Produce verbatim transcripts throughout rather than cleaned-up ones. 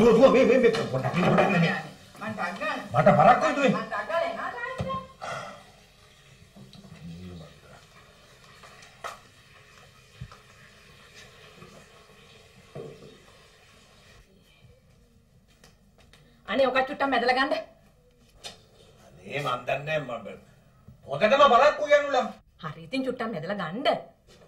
දුව දුව මේ මේ පොඩක් පොඩක් නේ. මං ටක් ගන්න. මට බරක් කොයිද මේ? මං ටක් ගාලා එනවා තාත්තට. අනේ ඔක චුට්ටක් මැදලා ගන්න. අනේ මන් දන්නේ මම. ඔකටම බරක් උයන්නුලා. හරි ඉතින් චුට්ටක් මැදලා ගන්න.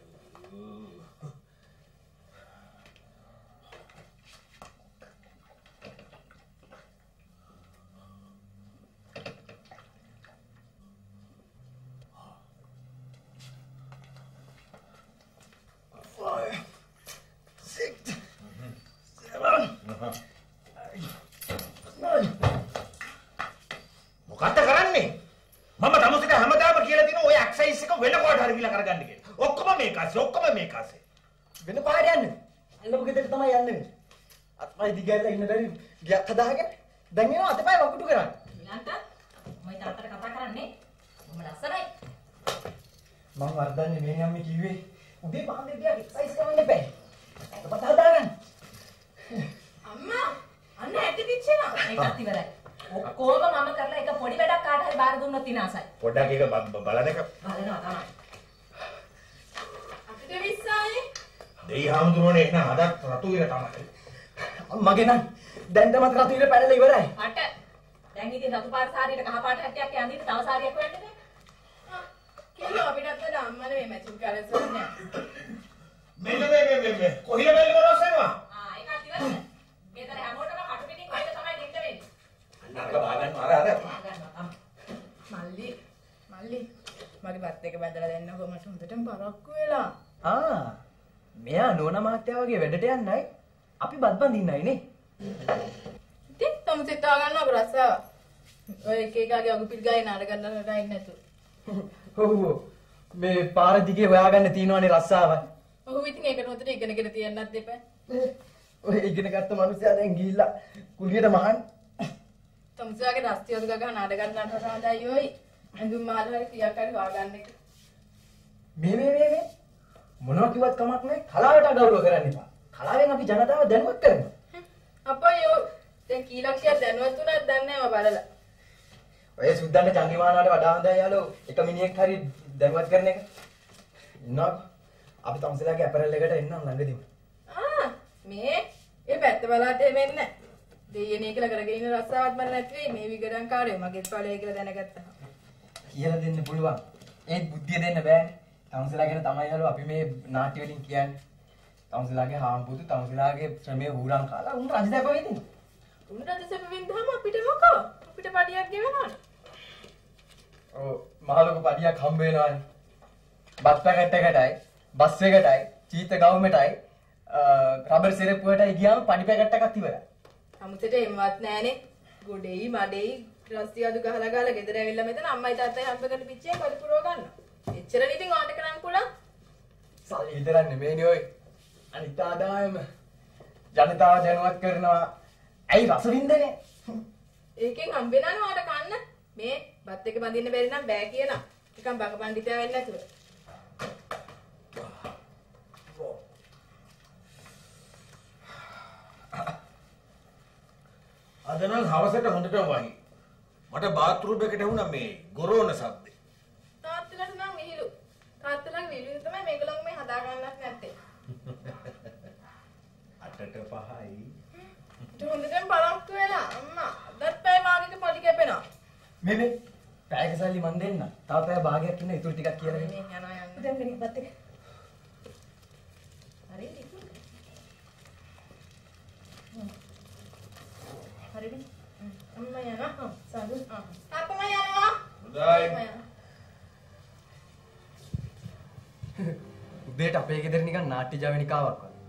මොකක්ද කරන්නේ? මම තමුසේට හැමදාම කියලා දින ඔය එක්සයිස් එක වෙන කොට හරි විලා කරගන්න කියලා. ඔක්කොම මේකස්සේ ඔක්කොම මේකස්සේ. වෙන පාරේ යන්නේ. අල්ලපු ගෙදරට තමයි යන්නේ. අත්පය දිගහැරලා ඉන්න බැරි ගියක් හදාගෙන දැන් එනවා අතපය වකුටු කරන්නේ. ඊළඟට මම තාත්තට කතා කරන්නේ. මම ලස්සනයි. මම වර්ධන්නේ මේ අම්මේ කිව්වේ උදේ පාන්දර ගියා එක්සයිස් කරන්න එපා. අතපත හදාගන්න. අම්මා අන්න ඇටි පිච්චෙනවා. ඒකත් ඉවරයි. ඔක්කොම මම කරලා එක පොඩි වැඩක් කාට හරි බාර දුන්නොත් විනාසයි. පොඩ්ඩක් ඒක බලන එක. බලනවා තමයි. අපිට විශ්වාසයි. දෙයි හාමුදුරුවනේ එන හදත් රතු ඉර තමයි. මගේ නම් දැන් තමත් රතු ඉර පැනලා ඉවරයි. අට දැන් ඉතින් රතු පාට සාරියට කහ පාට හැට්ටියක් යන්නේ තව සාරියක් වෙන්නද? කිලෝ අපිටත් වඩා අම්මනේ මේ මැචින් කරස් වුණා. මෙන්න මේ මේ මේ කොහිල බැල්ල කරවස්සනවා. ආ ඒකත් ඉවරයි. ගෙදර හැමෝටම කටු පිටින් කොහෙද තමයි දෙන්න වෙන්නේ. අන්නක බාගන්න අර අර මල්ලි මල්ලි මගේ බත් එක බැදලා දෙන්නකෝ මට හොඳටම පරක්කු වෙලා. ආ මෙයා නෝනා මහත්තයා වගේ වැඩට යන්නයි අපි බත් බඳින්නයි නේ. ඉතින් තමුසෙත් ආ ගන්නවා බරස්සාව. ඔය එක එකගේ අගුපිල් ගායි නාඩ ගන්නට අයින් නැතු. ඔව් මේ පාර දිගේ හොයාගන්න තියෙනවානේ රස්සාව. ඔහු ඉතින් ඒකට උතර ඉගෙනගෙන තියන්නත් දෙපා. ඔය ඉගෙන ගත්ත මිනිස්සයා දැන් ගිහිල්ලා කුලියට මහන්. තමුසයාගේ රස්තියොත් ගගහ නාඩ ගන්නට හදායි ඔයි. අඳුම් මාල හරි ක්‍රියා කරලා හොයාගන්න එක. මේ මේ මේ මේ මොනවා කිව්වත් කමක් නැහැ. කලාවට අගෞරව කරන්න එපා. කලාවෙන් අපි ජනතාව දැනුවත් කරනවා. අප්පයෝ දැන් කීලක්ෂයක් දැනුවත් උනත් දන්නේ නැහැ මම බලලා. ඔය සුද්දන්ට චන්දිමානාට වඩා හොඳයි යාලෝ එක මිනිහෙක් හරි දැනුවත් කරන එක. ඉන්නවා අපි තමුසලාගේ ඇපරල් එකට එන්නම් ළඟදීම. ආ මේ ඒ පැත්ත බලාට එන්නේ. දෙයියනේ කියලා කරගෙන ඉන්න රස්සාවක් මම නැති වෙයි මේ විගඩම් කාර්යය මගේත් ඵලය කියලා දැනගත්තා. කියලා දෙන්න පුළුවන්. ඒත් බුද්ධිය දෙන්න බෑනේ. තමුසලා ගැන තමයි යාලෝ අපි මේ නාට්‍ය වලින් කියන්නේ. තමුසලාගේ හාම්පුතු තමුසලාගේ ශ්‍රමයේ හුරම් කාලා උන් රජදැප වෙන්නේ. උන් රජසෙප වෙන්දාම අපිට මොකෝ? අපිට පඩියක් ගෙවනවනේ. ඔව් මහලොකු පඩියක් හම්බ වෙනවානේ. බස් පැකට් එකටයි, බස් එකටයි, චීත ගවුමටයි, රබර් සිරප්පුවටයි ගියාම පඩි පැකට් එකක් ඉවරයි. අමුතට එම්වත් නෑනේ. ගොඩේයි මඩේයි රස්තිය අදු ගහලා ගහලා ගෙදර ඇවිල්ලා මෙතන අම්මයි තාත්තයි හම්බගෙන පිච්චේ බඩ පුරව ගන්නවා. එච්චරනේ ඉතින් ඔයාට කරන්න පුළුවන්. සල්ලි විතරක් නෙමෙයිනේ ඔය. අනිත් ආදායම ජනතාව දැනුවත් කරනවා. ඇයි රස වින්දනේ? ඒකෙන් හම්බෙනානේ ඔයාට කන්න. මේ බත් එක බඳින්න බැරි නම් බෑ කියනවා. නිකන් බක පඬිතයා වෙන්නේ නැතුව. අද නම් හවසට හොඳටම වහි. මට බාත්රූම් එකට වුණා මේ ගොරෝන සද්දේ. තාත්තලාට නම් මිහිලු. තාත්තලාගේ විලින් තමයි මේගොල්ලෝ මේ හදා ගන්නත් නැත්තේ. අටට පහයි. හොඳටම බලක්ක වෙලා අම්මා. අදත් පැය මාගෙක පොඩි කැපෙනවා. මේ මේ පැයක සල්ලි මන් දෙන්න. තව පැය භාගයක් ඉන්න ඉතුරු ටිකක් කියලා මේ දෙන්න. යනවා යන්න. දැන් ගෙනියපත් එක. හරි ටික. හරිද? අම්මා යනවා. සාදු. ආ. තාත්තම යනවා. හොඳයි. උදේට අපේ ගෙදර නිකන් නාට්‍ය ජවනිකාවක් වගේ.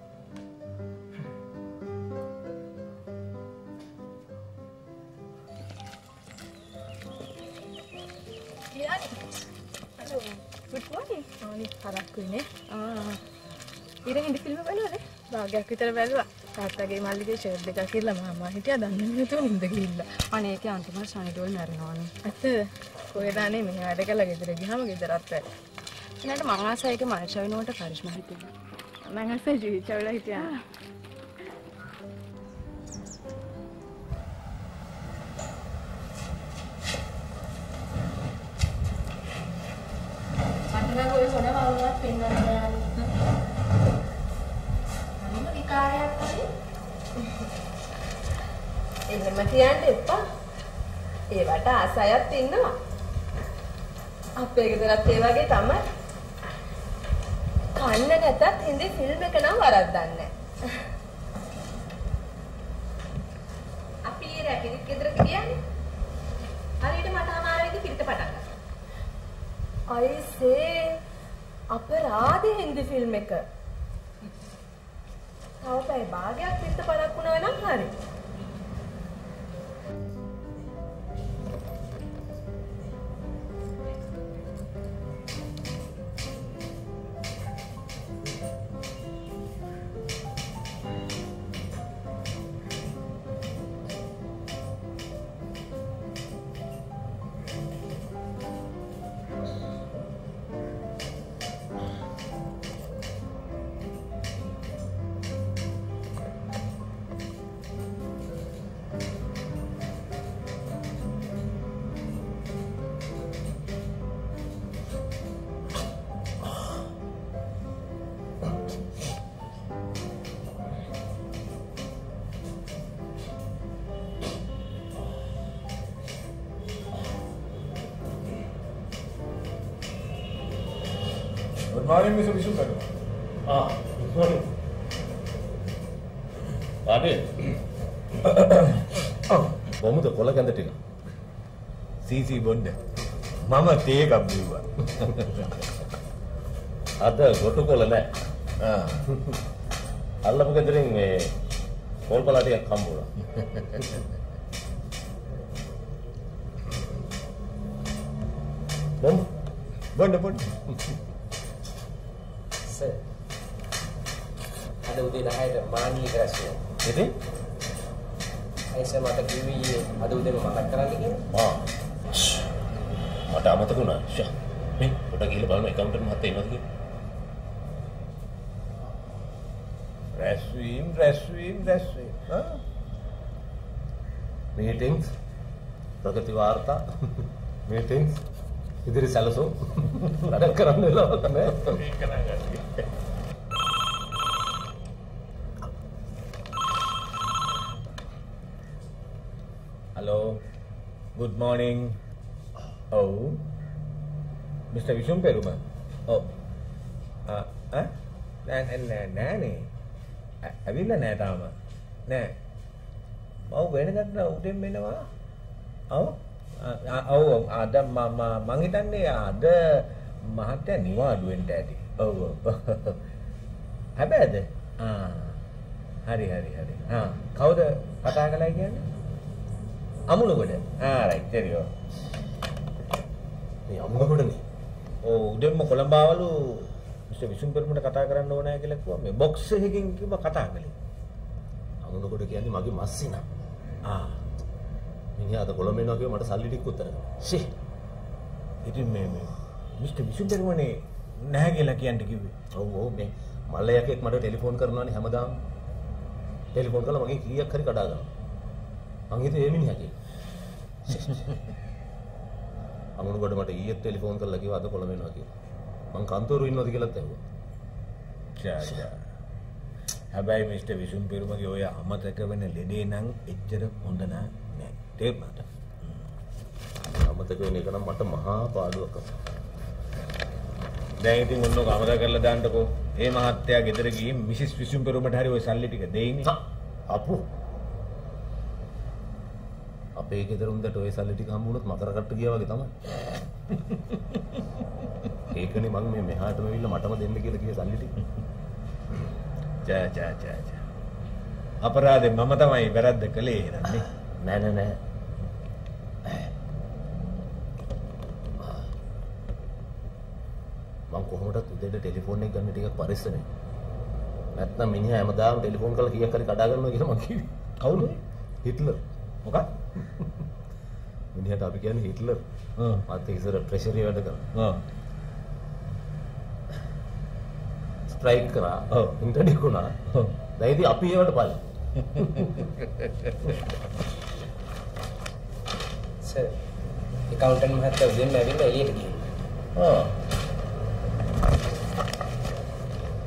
Good morning. ඕනි හරක්කුනේ. ආ. ඊරෙන් ෆිල්ම් බලනවද? භාගයක් විතර බැලුවා. තාත්තගේ මල්ලිගේ ෂර්ට් දෙකක් කියලා මාමා හිටියා දන්නේ නැතුව නින්ද ගිහිල්ලා. අනේ ඒකේ අන්තිමට ශනිදෝල් මැරෙනවානේ. ඇත්ත කොහෙදානේ මෙහෙ වැඩ කළා ගෙදර ගියාම ගෙදරත් වැඩ. ඊළඟට මං ආසයි ඒක මර්ෂ වෙනුවට කරිෂ්මා හිටියා. මං අස්සේ ජීවිතවල හිටියා. පෙන්නන්න යාළුවෝ. අනිම විකාරයක් වගේ. එහෙම කියන්න එපා. ඒවට ආසයත් ඉන්නවා. අපේ ගෙදරත් ඒ වගේ තමයි. කන්න නැතත් හින්දි ෆිල්ම් එක නම් වරද්දන්නේ නැහැ. අපි රැකිරිත් ගෙදරට ගියානේ. හරියට මට අමාරුයිද පිට පටන් ගත්තා. අයිසේ අපරාධ හින්දි ෆිල්ම් එක. තව පැය භාගයක් පිට පළක් වුණා නම් හරි. Good morning, Mister Vishnu. Ah, good morning. Ade. Bomu to kola kanda tika. සීසී බොන්න. මම තේ එකක් බිව්වා. අද ගොටු කොල නෑ. ආ. අල්ලපු ගෙදරින් මේ පොල් පලා ටිකක් හම්බුණා. බොම් බොන්න බොන්න. සර්. අද උදේ දහයට මානී ග්‍රැස්සිය. ඉතින් අයිස මට කිව්වේ අද උදේම මතක් කරන්න කියලා. ආ. මට අමතක වුණා. ෂා. මේ පොඩ ගිහලා බලන්න ඇකවුන්ටන්ට් මහත්තයා ඉන්නවද කියලා. රැස්වීම් රැස්වීම් රැස්වීම්. ආ. මීටින්ග්ස් ප්‍රගති වාර්තා මීටින්ග්ස් ඉදිරි සැලසුම් වැඩ කරන්න වෙලාවක් නැහැ. ඒක නෑ. Hello. Good morning. Oh. Mister Vishnu Peruma. Oh. Ah, ah? Nෑ නෑ නෑ නේ. ඇවිල්ලා නෑ තාම. නෑ. මම වෙනකට උදෙන් එනවා. ඔව්. ඔව් අද මම මං හිතන්නේ අද මහත්තයා නිවාඩුවෙන්ට ඇති. ඔව් ඔව්. හැබැයිද? ආ. හරි හරි හරි. ආ කවුද කතා කළා කියන්නේ? අමුණගොඩ. ආ රයිට් හරියෝ. මේ අමුණගොඩනේ. ඔව් උදෙන්ම කොළඹාවලු මිස්ටර් විසුම් පෙරමුණට කතා කරන්න ඕනෑ කියලා කිව්වා. මේ බොක්ස් එකකින් කිව්ව කතා කළේ. අමුණගොඩ කියන්නේ මගේ මස්සිනා. ආ. මිනිහා අද කොළඹ එනවා කිව්ව මට සල්ලි ටික උත්තර කරා. ෂේ. ඉතින් මේ මේ මිස්ටර් විසුම් පෙරමුණේ නැහැ කියලා කියන්න කිව්වේ. ඔව් ඔව් මේ මල්ලයකෙක් මට ටෙලිෆෝන් කරනවානේ හැමදාම. ටෙලිෆෝන් කළා මගේ කීයක් හරි කඩා ගන්නවා. මං හිතුවේ ඒ මිනිහා කියලා. අමුණුගොඩ මට ඊයේ ටෙලිෆෝන් කරලා කිව්වා අද කොළඹ එනවා කියලා. මං කන්තෝරු ඉන්නවද කියලාත් ඇහුවා. චා චා. හැබැයි මිස්ටර් විසුම් පෙරමුණගේ ඔය අමතක වෙන ලෙඩේ නම් එච්චර හොඳ නෑ. තේරුණාද? අමතක වෙන එක නම් මට මහා පාඩුවක් අත. දැන් ඉතින් ඔන්න කමර කරලා දාන්නකෝ. මේ මහත්තයා ගෙදර ගිහින් මිසිස් විසුම් පෙරමුණට හරි ওই සල්ලි ටික දෙයිනේ. අපු අපේ ගෙදර උන්දට ඔය සල්ලි ටික හම්බුනොත් මකර කට්ට ගියා වගේ තමයි. ඒකනේ මම මේ මෙහාටම ඇවිල්ලා මටම දෙන්න කියලා කිය සල්ලි ටික. චා චා චා චා. අපරාධේ මම තමයි වැරද්ද කළේ නන්නේ. නෑ නෑ නෑ. මං කොහොමදත් උදේට ටෙලිෆෝන් එක ගන්න ටිකක් පරිස්සමෙන්. නැත්නම් මිනිහා හැමදාම ටෙලිෆෝන් කරලා කීයක් හරි කඩා ගන්නවා කියලා මං කිව්වේ. කවුද? හිට්ලර්. මොකක්? මිනිහට අපි කියන්නේ හිට්ලර්. හ්ම්. මාත් ඉස්සර ට්‍රෙෂරි වැඩ කරා. ඔව්. ස්ට්‍රයික් කරා. ඔව්. ඉන්ටර්ඩික් වුණා. ඔව්. දැන් ඉතින් අපි ඒවට බලමු. සර් එකවුන්ටන්ට් මහත්තයා උදේම ඇවිල්ලා එළියට ගිහින්. ආ.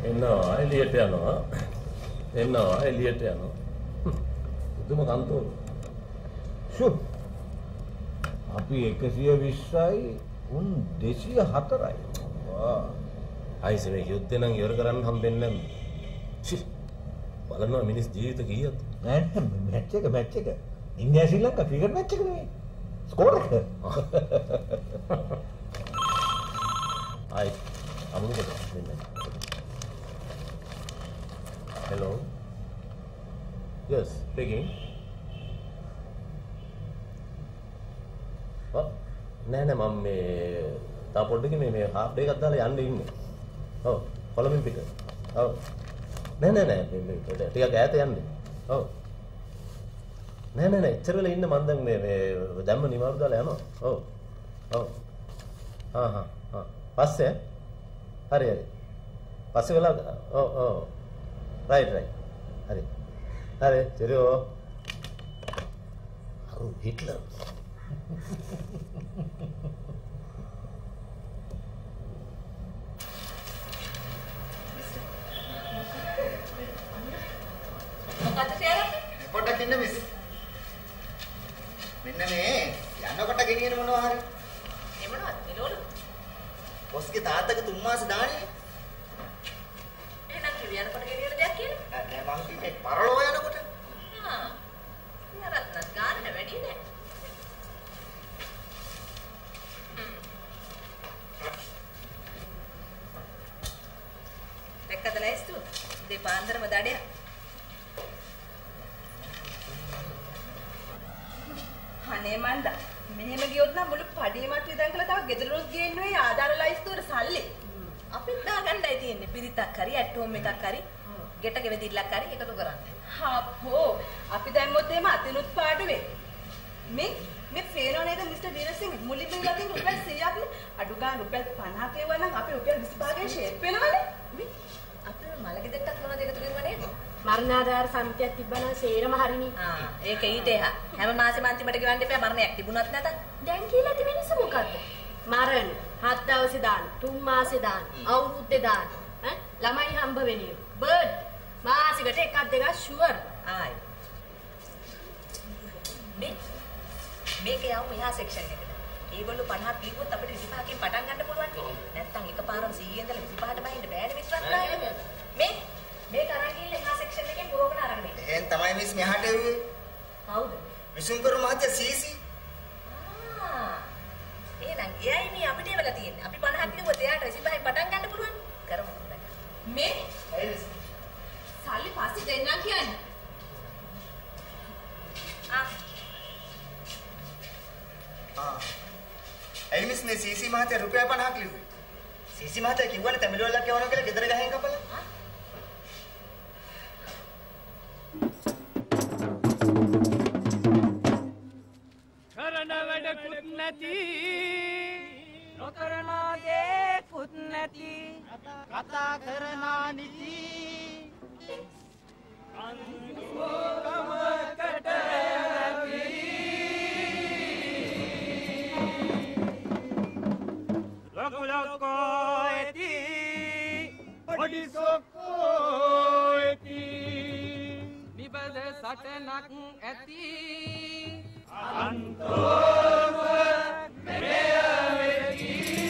එන්නවා එළියට යනවා. එන්නවා එළියට යනවා. උතුම කන්තෝ. ෂු. අපි එකසිය විස්සයි උන් දෙසිය හතරයි. වා. ආයිස මේ යුද්ධේ නම් ඉවර කරන්න හම්බෙන්නේ නැහැ. චි. බලනවා මිනිස් ජීවිත කීයද? නෑ මැච් එක මැච් එක. India Sri Lanka cricket match එක නෙවෙයි. ස්කෝර් එක. ආයි අමුණුකට මෙන්න. Hello. Yes, speaking. ඔව්. නෑ නෑ මම මේ තා පොඩ්ඩකින් මේ මේ half day එකක් දාලා යන්න ඉන්නේ. ඔව්. කොළඹින් පිට. ඔව්. නෑ නෑ නෑ මේ ටිකක් ඈත යන්නේ. ඔව්. නෑ නෑ නෑ ඉච්චර වෙලා ඉන්න මම දැන් මේ මේ දැම්ම නිමාරු දාලා යනවා. ඔව්. ඔව්. හා හා හා. පස්සේ හරි හරි. පස්සේ වෙලා ඔව් ඔව්. Right right. හරි. හරි. චිරෝ. අරු හිට්ලර්. මොකද කියලා? පොඩ්ඩක් ඉන්න මිස්. මෙන්න මේ යනකොට ගෙනියන මොනවා හරි. ඒ මොනවද? එළවලු. බොස්ගේ තාත්තගේ තුන් මාස දාන්නේ. එහෙනම් කිව්ව යනකොට ගෙනියන දෙයක් කියලා? නෑ මං කිව්වේ පරලෝ යනකොට. හා. යාරත්නත් ගානට වැඩි නෑ. දෙකද ලයිස්තු? දෙපාන්දරම දඩයක්. අනේ මන්ද මෙහෙම ගියොත් නම් මුළු පඩියමත් විදන් කළා තව ගෙදරොත් ගේන්නේ ආදාර ලයිස්තුවට සල්ලි. අපිත් දාගන්නයි තියෙන්නේ පිරිතක් හරි ඇට් හෝම් එකක් හරි ගෙට ගෙවදිල්ලක් හරි එකතු කරන්න. හප්පෝ අපි දැම්මොත් එහෙම අතිනුත් පාඩු වේ. මේ මේ ෆේනෝ නේද මිස්ටර් දීනසිංහ මුලින්ම ගතින් රුපියල් සීයක් නේ අඩු ගන්න රුපියල් පනහක් ඒවා නම් අපි රුපියල් විසි පහකින් ෂේප් වෙනවනේ. මේ අපි මලගෙ දෙට්ටක් මොනවද එකතු කරගෙන නේද? මරණාධාර සමිතියක් තිබ්බනම් සේරම හරිනේ. ආ ඒක ඊට එහා හැම මාසෙම අන්තිමට ගෙවන්න එපා මරණයක් තිබුණත් නැතත්. දැන් කියලා තිබෙන නිසා මොකද්ද? මරණ, හත් දවසේ දාන, තුන් මාසේ දාන, අවුරුද්දේ දාන, ඈ ළමයි හම්බ වෙනියු. බර්ඩ් මාසෙකට එකක් දෙකක් ෂුවර්. ආයි. මේ මේක යවු මෙහා සෙක්ෂන් එකට. ඒගොල්ලෝ පනහක් දීපොත් අපිට විසි පහකින් පටන් ගන්න පුළුවන් නේ. නැත්තම් එකපාරම සීයේ ඉඳලා විසි පහට බහින්න බෑනේ මිස්වත් නෑ. මේ මේක අරන් ගිහින් එහා සෙක්ෂන් එකෙන් පුරවගෙන අරන් එන්න. එහෙන් තමයි මිස් මෙහාට එව්වේ. කවුද? විසුම්කරු මහත්තයා සීසි. ආ. එහෙනම් එයයි මේ අපිට එවලා තියෙන්නේ. අපි පනහක් කිව්වොත් එයාට විසි පහෙන් පටන් ගන්න පුළුවන්. කරමු. මේ ඇයිස්? සල්ලි පස්සේ දෙන්නම් කියන්නේ. ආ. ආ. ඇයි මිස් නේ සීසි මහත්තයා රුපියල් පනහක් ලිව්වේ? සීසි මහත්තයා කිව්වනේ තමිළු වලක් යවනවා කියලා ගෙදර ගහෙන් කපලා. කරන වැඩකුත් නැති නොකරන දේකුත් නැති කතා කරන නිති අන්තිමකමකට ඇති ලොකු ලොක්කෝ ඇති පොඩි සොක්කෝ ඇති නිබද සටනක් ඇති අන්තෝම මෙයවෙති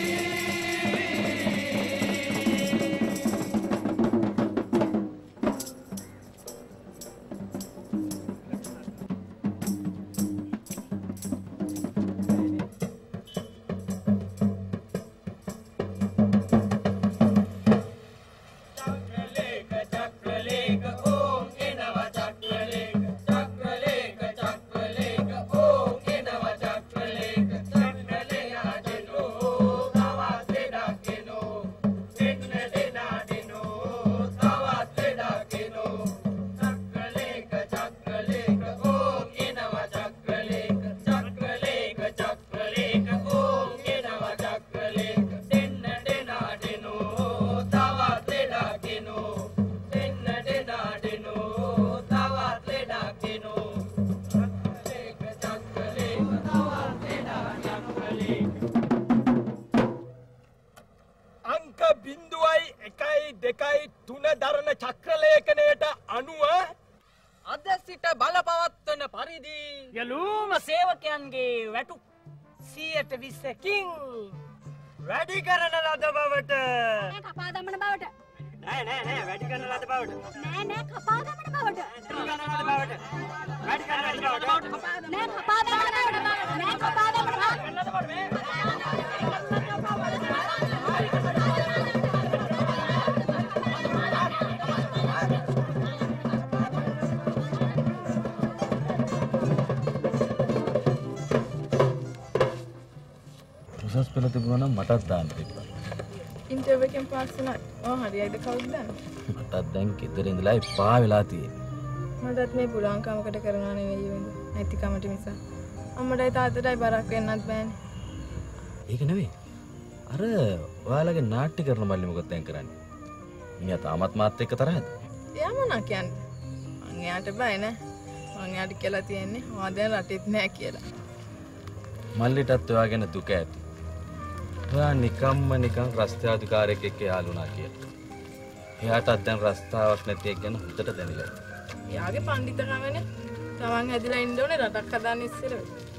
චක්‍රලේඛ චක්‍රලේඛ ඕම් එනවා චක්‍රලේඛ චක්‍රලේඛ චක්‍රලේඛ ඕම් එනවා චක්‍රලේඛ හිමියන්දී යලුම සේවකයන්ගේ වැටු සියයට විස්සකින් වැඩි කරන ලද බවට කපා දමන බවට නෑ නෑ නෑ වැඩි කරන ලද බවට නෑ නෑ කපා දමන බවට වැඩි කරන ලද බවට වැඩි කරන ලද බවට නෑ කපා දමන බවට නෑ කපා දමන බවට උසස් පෙළ තිබුණා නම් මටත් දාන්න තිබ්බා. ඉන්ටර්විව් එකෙන් පාස් වුණා. ඔව් හරියයිද කවුද දන්නේ? මටත් දැන් ගෙදර ඉඳලා එපා වෙලා තියෙන්නේ. මටත් මේ පුළුවන් කමකට කරනවා නෙවෙයි වෙන්නේ. නැති කමට නිසා. අම්මටයි තාත්තටයි බරක් වෙන්නත් බෑනේ. ඒක නෙවෙයි. අර ඔයාලගේ නාට්‍ය කරන මල්ලි මොකද දැන් කරන්නේ? මිනිහා තාමත් මාත් එක්ක තරහද? එයා මොනා කියන්නේ? මං එයාට බය නෑ. මං එයාට කියලා තියෙන්නේ ඔයා දැන් රටෙත් නෑ කියලා. මල්ලිටත් ඔයා ගැන දුක ඇති. ඔයා නිකම්ම නිකන් රස්තාධිකාරියෙක් එක්ක යාළුණා කියලා. එයාටත් දැන් රස්තාවක් නැති එක ගැන හොඳට දැනගන්න. එයාගේ පඬිතුකමනේ. තමන් හැදිලා ඉන්න ඕනේ රටක් හදාන්න ඉස්සර වෙයි.